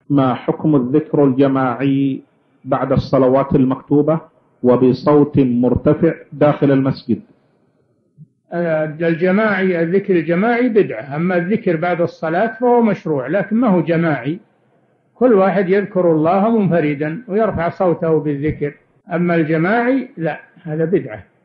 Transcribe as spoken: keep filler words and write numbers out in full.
ما حكم الذكر الجماعي بعد الصلوات المكتوبة وبصوت مرتفع داخل المسجد؟ الجماعي، الذكر الجماعي بدعة، أما الذكر بعد الصلاة فهو مشروع لكن ما هو جماعي، كل واحد يذكر الله منفردا ويرفع صوته بالذكر، أما الجماعي لا، هذا بدعة.